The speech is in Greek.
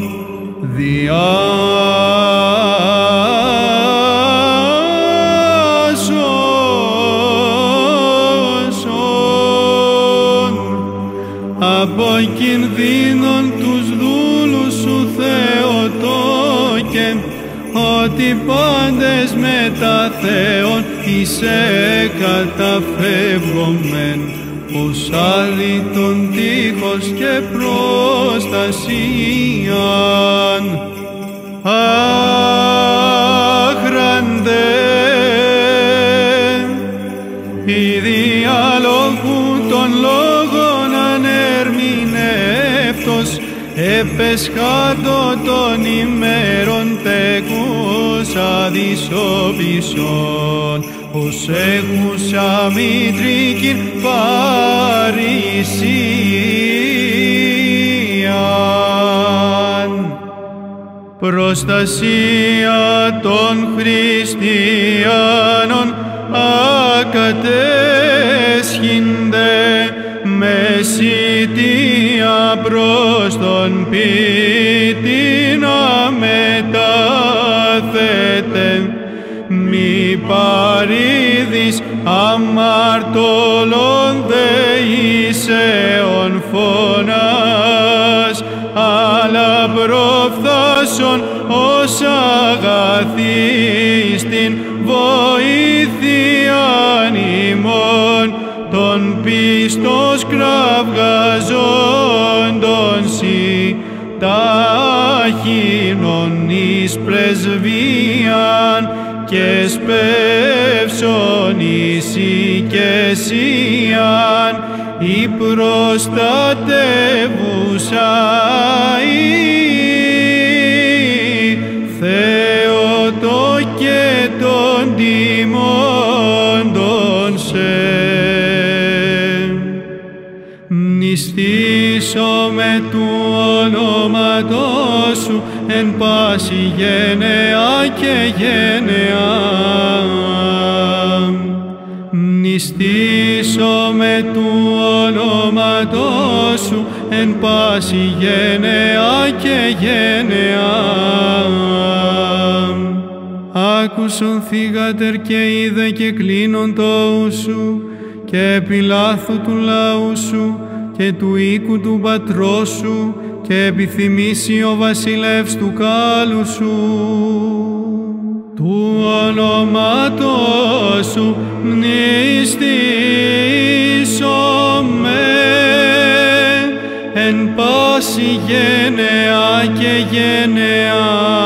διάσωσον από κινδύνων τους δούλους σου Θεοτόκε, ότι πάντες μετά Θεόν είσαι καταφεύγομεν, ως άλυτον τείχος και προστασίαν. Άχραντε, η διάλογου των λόγων ανερμηνεύτος, επεσχάτω των ημέρων τεκούς αδυσόπισον, ως έχουσα μητρικήν παρησίαν. Προστασία των χριστιανών ακατέσχυνται, μεσητεία προς τον ποιητήν αμετάθετε, μη παρήδεις αμαρτωλών δεήσεων φωνάς, αλλά προφθάσον ως αγαθής την βοήθειαν ημών, των πίστος κραυγαζόντων σοι ταχύνων εις πρεσβείαν, και σπεύσον εις οικεσίαν, η προστατεύουσα η Θεοτόκε των τιμώντων σε. Μνηστήσομαι του ονόματός σου εν πάση γενεά και γενεά. Μνηστήσομαι του ονόματός σου εν πάση γενεά και γενεά. Άκουσον θύγατερ και είδε και κλείνον το σου, και επιλάθου του λαού σου και του οίκου του πατρός σου, και επιθυμήσει ο βασιλεύς του κάλου σου. Του ονόματός σου μνηστήσομαι εν πάση γενεά και γενεά.